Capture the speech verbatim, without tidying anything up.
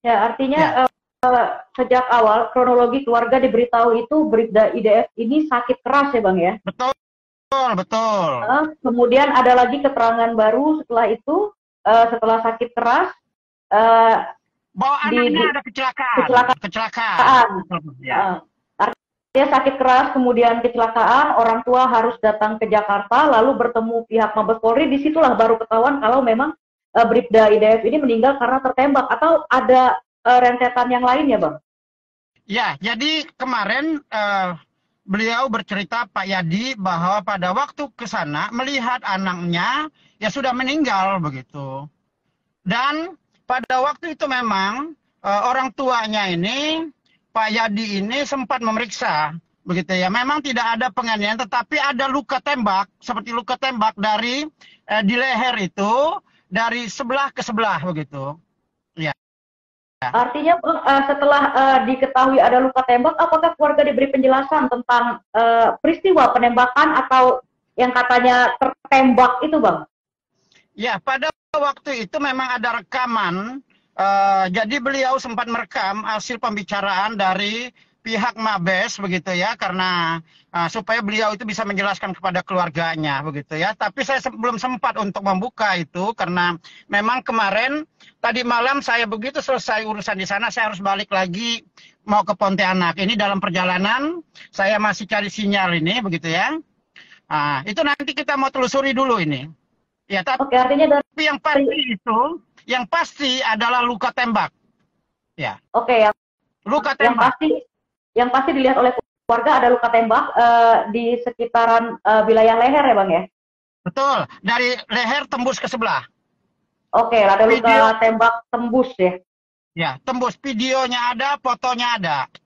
Ya, artinya Ya, uh, uh, sejak awal kronologi keluarga diberitahu itu Bribda I D F ini sakit keras ya Bang ya. betul, betul. Uh, kemudian ada lagi keterangan baru setelah itu, uh, setelah sakit keras, uh, Bahwa di, anaknya di ada kecelakaan, kecelakaan. kecelakaan. Ya, Uh, artinya sakit keras, kemudian kecelakaan, orang tua harus datang ke Jakarta, lalu bertemu pihak Mabes Polri, disitulah baru ketahuan kalau memang uh, Bribda I D F ini meninggal karena tertembak, atau ada uh, rentetan yang lainnya Bang? ya. Jadi kemarin uh, beliau bercerita Pak Yadi bahwa pada waktu ke sana melihat anaknya ya sudah meninggal begitu. Dan pada waktu itu memang uh, orang tuanya ini Pak Yadi ini sempat memeriksa begitu ya. Memang tidak ada penganiayaan tetapi ada luka tembak seperti luka tembak dari uh, di leher itu dari sebelah ke sebelah begitu. Ya. Artinya uh, setelah uh, diketahui ada luka tembak, apakah keluarga diberi penjelasan tentang uh, peristiwa penembakan atau yang katanya tertembak itu Bang? Ya, pada waktu itu memang ada rekaman. Uh, jadi beliau sempat merekam hasil pembicaraan dari pihak Mabes begitu ya, karena uh, supaya beliau itu bisa menjelaskan kepada keluarganya begitu ya. Tapi saya se belum sempat untuk membuka itu karena memang kemarin tadi malam saya begitu selesai urusan di sana saya harus balik lagi mau ke Pontianak. Ini dalam perjalanan saya masih cari sinyal ini begitu ya. Nah, itu nanti kita mau telusuri dulu ini. Ya, tapi Oke, artinya dari yang pasti itu, yang pasti adalah luka tembak. Ya, oke yang luka yang tembak. pasti yang pasti dilihat oleh keluarga ada luka tembak uh, di sekitaran uh, wilayah leher ya Bang ya? Betul, dari leher tembus ke sebelah. Oke, ada luka Video, tembak tembus ya. ya, tembus. Videonya ada, fotonya ada.